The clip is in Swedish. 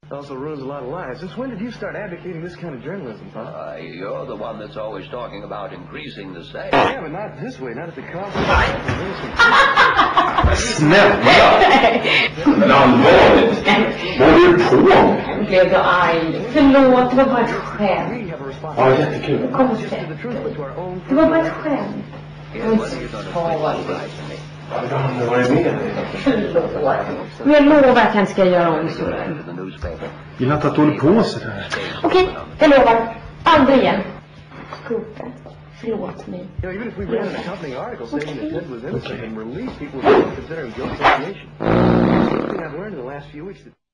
Also ruins a lot of lives. Since when did you start advocating this kind of journalism, Pop? You're the one that's always talking about increasing the stakes. Yeah, but not this way, not at the cost of Snälla! Men allvarligt! Vad håller du på med? Blev du arg? Förlåt, det var bara ett skämt. Ja, jättekul. Kom och sätt dig. Det var bara ett skämt. Men farligt. Vad är med dig? Förlåt. Men jag lovar att jag inte ska göra om så. Gillar inte att du håller på så där. Okej, jag lovar. Aldrig igen. Gubbe, förlåt mig. Even if we ran an accompanying article saying that Ted was innocent and released, people would still consider him guilty of association. One thing I've learned in the last few weeks that